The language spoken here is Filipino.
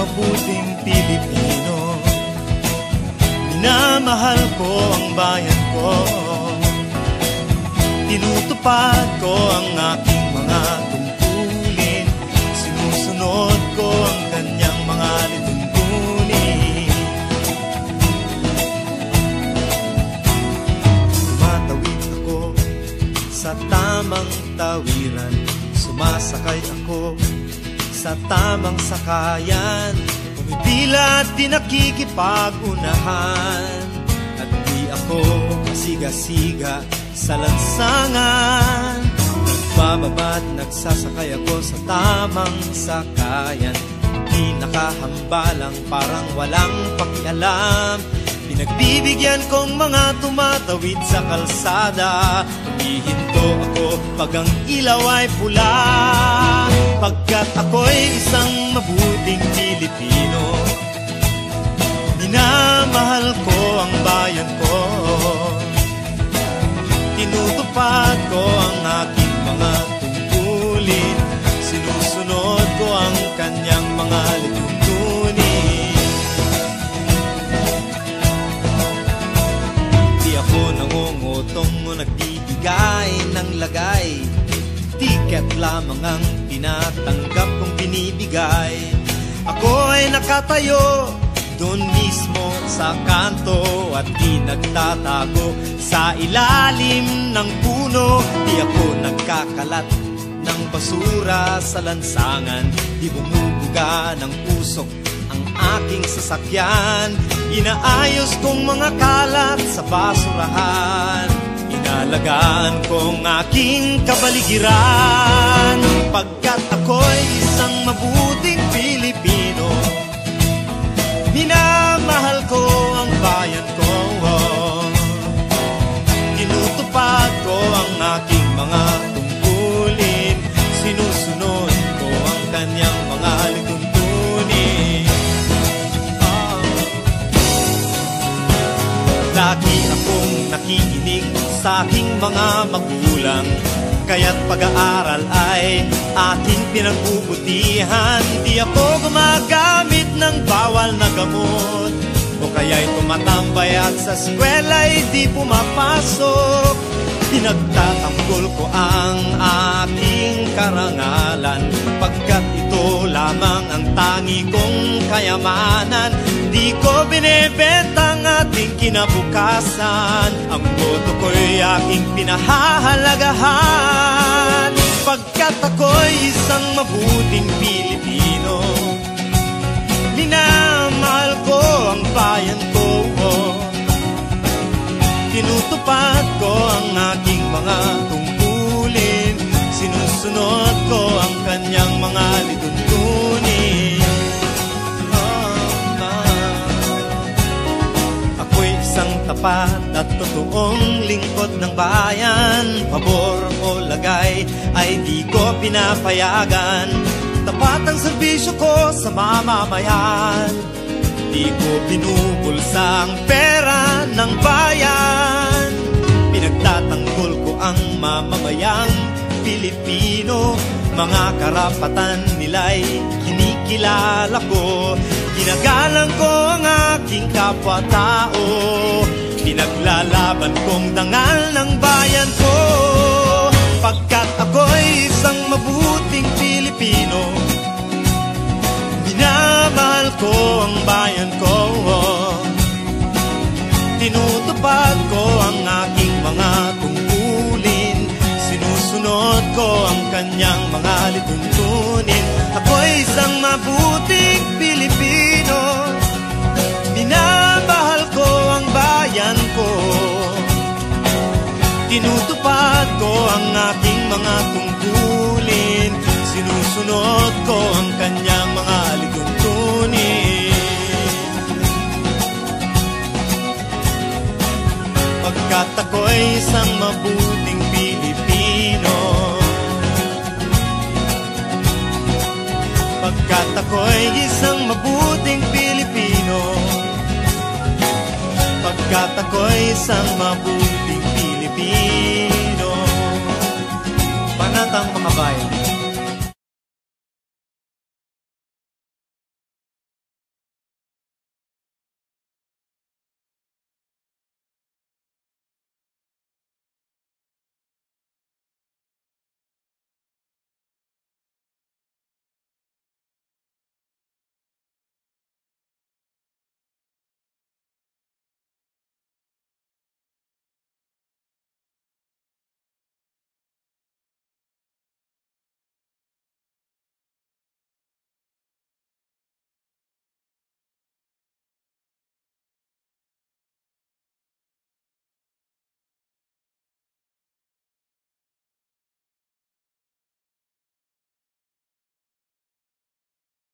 mabuting Pilipino. Minamahal ko ang bayan ko, tinutupad ko ang aking mga tungkulin, sinusunod ko ang kanyang mga lituntunin. Tumatawid ako sa tamang tawiran, sumasakay ako sa tamang sakayan, pumipila at di nakikipag-unahan, at di ako masiga-siga sa lansangan. Nagbababa at nagsasakay ako sa tamang sakayan, di nakahambalang parang walang pakialam. Pinagbibigyan kong mga tumatawid sa kalsada, humihinto ako pag ang ilaw ay pula, pagkat ako'y isang mabuting Pilipino. Minamahal ko ang bayan ko, tinutupad ko ang aking mga tungkulin, sinusunod ko ang kanyang mga lituntunin. Di ako nangungutong o nagbibigay ng lagay, tiket lamang ang tinatanggap kong binibigay. Ako ay nakatayo doon mismo sa kanto at di nagtatago sa ilalim ng puno. Di ako nagkakalat ng basura sa lansangan, di bumubuga ng usok ang aking sasakyan. Inaayos kong mga kalat sa basurahan, inalagaan kong aking kabaligiran, pagkat ako'y isang mabuting Pilipino. Minamahal ko ang bayan ko, tinutupad ko ang aking mga tungkulin, sinusunod ko ang kanyang mga lituntunin. Lagi akong nakikinig sa aking mga magulang, kaya't pag-aaral ay aking pinagbubutihan. Di ako gumagamit ng bawal na gamot, o kaya'y tumatambay at sa eskwela'y di pumapasok. Pinagtatanggol ko ang aking karangalan, pagkat ito lamang ang tangi kong kayamanan. Di ko binebenta ang ating kinabukasan, ang boto ko'y aking pinahahalagahan, pagkat ako'y isang mabuting Pilipino. Minamahal ko ang bayan ko, tinutupad ko ang aking mga tungkulin, sinusunod ko ang kanyang mga lituntunin. Ako'y isang tapat at totoong lingkod ng bayan, pabor o lagay ay di ko pinapayagan. Tapat ang serbisyo ko sa mamamayan, di ko binubulsa ang pera ng bayan. Pinagtatanggol ko ang mamamayang Pilipino, mga karapatan nila'y kinikilala ko. Ginagalang ko ang aking kapwa-tao, pinaglalaban kong dangal ng bayan ko, pagkat ako'y isang mabuting Pilipino. Minamahal ko ang bayan ko, tinutupad ko ang aking mga tungkulin, sinusunod ko ang kanyang mga lituntunin. Ako'y isang mabuting Pilipino, minamahal ko ang bayan ko, tinutupad ko ang aking mga tungkulin, sinusunod ko ang kanyang mga lituntunin. Pagkat ako'y isang mabuting Pilipino, pagkat ako'y isang mabuting Pilipino, pagkat ako'y isang mabuting Pilipino. Panatang mga bayan.